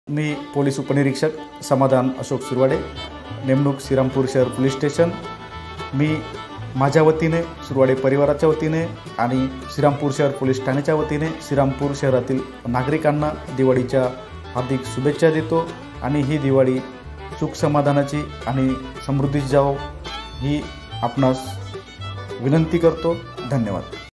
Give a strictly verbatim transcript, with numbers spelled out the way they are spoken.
मी police उपनिरीक्षक समाधान अशोक सुरवाडे, नेमणूक श्रीरामपूर शहर पोलीस स्टेशन। मी माझ्या वतीने, सुरवाडे परिवाराच्या वतीने आणि श्रीरामपूर शहर पोलीस ठाण्याच्या वतीने श्रीरामपूर शहरातील नागरिकांना दिवाळीच्या हार्दिक शुभेच्छा देतो आणि ही दिवाळी सुख समाधानाची आणि समृद्धीची जावो ही आपणास विनंती करतो। धन्यवाद।